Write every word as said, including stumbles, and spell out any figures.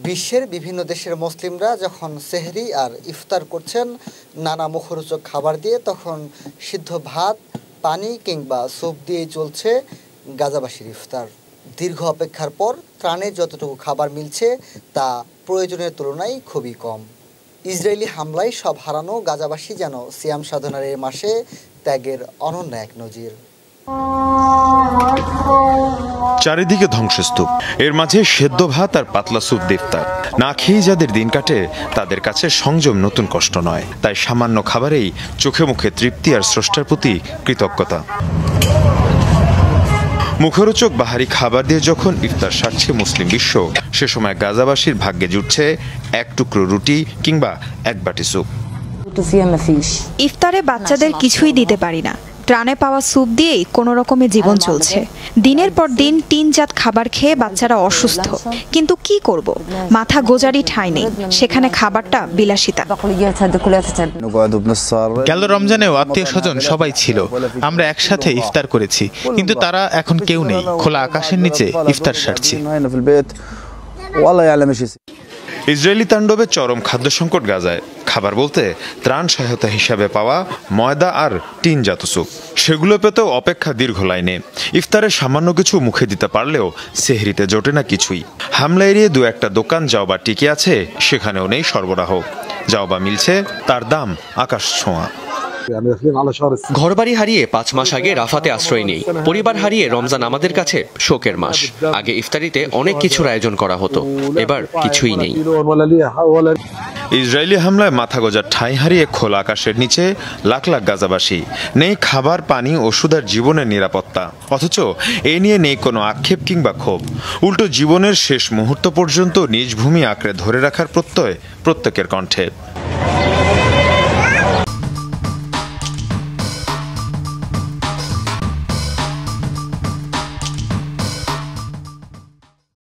বিশ্বের বিভিন্ন দেশের মুসলিমরা যখন সেহরি আর ইফতার করছেন নানা মুখরোচক খাবার দিয়ে, তখন সিদ্ধ ভাত, পানি কিংবা স্যুপ দিয়েই চলছে গাজাবাসীর ইফতার। দীর্ঘ অপেক্ষার পর ত্রাণে যতটুকু খাবার মিলছে তা প্রয়োজনের তুলনায় খুবই কম। ইসরায়েলি হামলায় সব হারানো গাজাবাসী যেন সিয়াম সাধনার এই মাসে ত্যাগের অনন্য এক নজির। চারিদিকে ধ্বংসস্তূপ, এর মাঝে সেদ্ধ ভাত আর পাতলা স্যুপ দিয়ে ইফতার। না খেয়ে যাদের দিন কাটে তাদের কাছে সংযম নতুন কষ্ট নয়, তাই সামান্য খাবারেই চোখে মুখে তৃপ্তি আর স্রষ্টার প্রতি কৃতজ্ঞতা। মুখরোচক বাহারি খাবার দিয়ে যখন ইফতার সারছে মুসলিম বিশ্ব, সে সময় গাজাবাসীর ভাগ্যে জুটছে এক টুকরো রুটি কিংবা এক বাটি স্যুপ। ইফতারে বাচ্চাদের কিছুই দিতে পারি না, ত্রাণে পাওয়া স্যুপ দিয়েই কোনো রকমে জীবন চলছে। দিনের পর দিন টিনজাত খাবার খেয়ে বাচ্চারা অসুস্থ, কিন্তু কি করব, মাথা গোজারি ঠাঁই নেই, সেখানে খাবারটা বিলাসিতা। গেল রমজানেও আত্মীয় স্বজন সবাই ছিল, আমরা একসাথে ইফতার করেছি, কিন্তু তারা এখন কেউ নেই। খোলা আকাশের নিচে ইফতার সারছি। ইসরায়েলি তাণ্ডবে চরম খাদ্য সংকট গাজায়। খাবার বলতে ত্রাণ সহায়তা হিসাবে পাওয়া ময়দা আর টিনজাত স্যুপ, সেগুলো পেতেও অপেক্ষা দীর্ঘ লাইনে। ইফতারে সামান্য কিছু মুখে দিতে পারলেও সেহরিতে জোটে না কিছুই। হামলা এড়িয়ে দু একটা দোকান যাওবা টিকে আছে, সেখানেও নেই সরবরাহ। যাওবা মিলছে, তার দাম আকাশ ছোঁয়া। ঘরবাড়ি হারিয়ে পাঁচ মাস আগে রাফাতে আশ্রয় নেই। পরিবার হারিয়ে রমজান আমাদের কাছে শোকের মাস। আগে ইফতারিতে অনেক কিছুর আয়োজন করা হতো, এবার কিছুই নেই। ইসরায়েলি হামলায় মাথা গোজার ঠাঁই হারিয়ে খোলা আকাশের নিচে লাখ লাখ গাজাবাসী। নেই খাবার, পানি, ওষুধ আর জীবনের নিরাপত্তা। অথচ এ নিয়ে নেই কোনো আক্ষেপ কিংবা ক্ষোভ। উল্টো জীবনের শেষ মুহূর্ত পর্যন্ত নিজ ভূমি আঁকড়ে ধরে রাখার প্রত্যয় প্রত্যেকের কণ্ঠে।